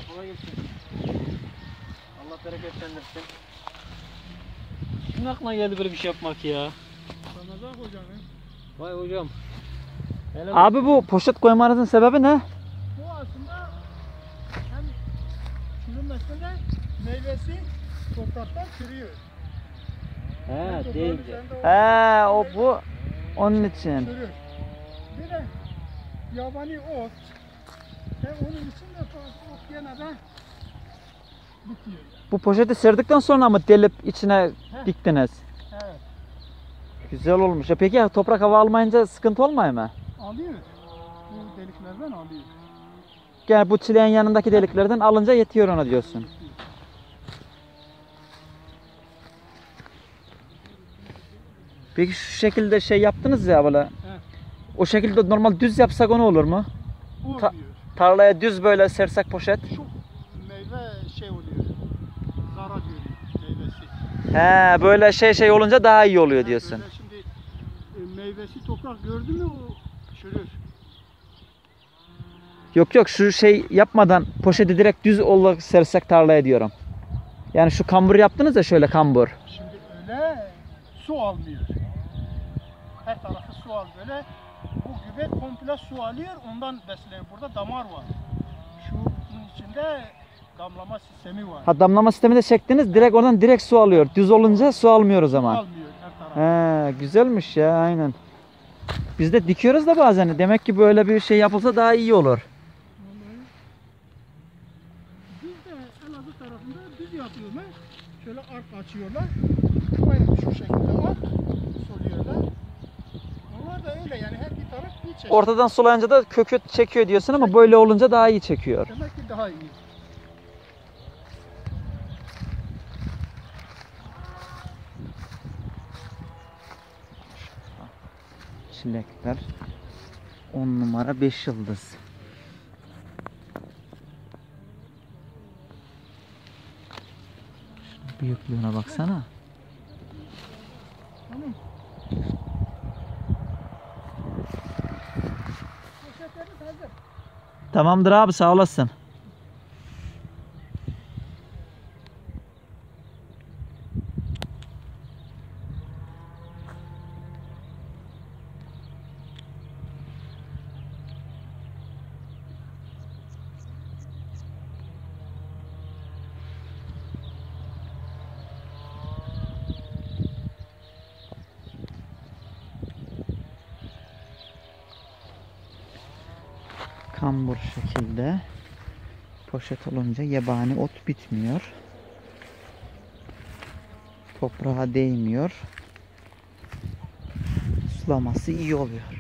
Kolay gelsin. Allah bereketlendirsin. Kimin aklına geldi böyle bir şey yapmak ya? Ramazan hocam. Vay hocam. Abi bu poşet koymanızın sebebi ne? Bu aslında hem çürümesinde meyvesi topraktan çürüyor. He değil. He o bu onun için. Çürür. Bir de yabani ot. Onun için de ot gene de bitiyor. Bu poşeti serdikten sonra mı delip içine diktiniz? Evet. Güzel olmuş. Peki toprak hava almayınca sıkıntı olmuyor mu? Alıyor. Bu deliklerden alıyor. Yani bu çileğin yanındaki deliklerden alınca yetiyor ona diyorsun. Peki şu şekilde şey yaptınız ya böyle. O şekilde normal düz yapsak o ne olur mu? Olmuyor. Tarlaya düz böyle sersek poşet. Çok meyve şey oluyor. Zarar görüyor meyvesi. He böyle şey olunca daha iyi oluyor diyorsun. Böyle şimdi meyvesi toprak gördü mü o çürür. Yok şu şey yapmadan poşeti direkt düz olarak sersek tarlaya diyorum. Yani şu kambur yaptınız ya şöyle kambur. Şimdi öyle su almıyor. Her tarafı su al böyle. Bu gübre komple su alıyor, ondan besleniyor. Burada damar var. Şunun içinde damlama sistemi var. Ha damlama sistemi de çektiniz direkt oradan direkt su alıyor. Düz olunca su almıyor o zaman. Almıyor her tarafı. He güzelmiş ya aynen. Biz de dikiyoruz da bazen. Demek ki böyle bir şey yapılsa daha iyi olur. Biz de Elazığ tarafında düz yapıyorlar. Şöyle ark açıyorlar. Aynen şu şekilde ark soluyorlar. Onlar da öyle yani her bir taraf bir çeşit. Ortadan sulayınca da kökü çekiyor diyorsun ama böyle olunca daha iyi çekiyor. Demek ki daha iyi. Çilekler 10 numara 5 yıldız. Şunun büyüklüğüne baksana. Tamam. Poşetlerimiz hazır. Tamamdır abi sağ olasın. Kambur şekilde poşet olunca yabani ot bitmiyor. Toprağa değmiyor. Sulaması iyi oluyor.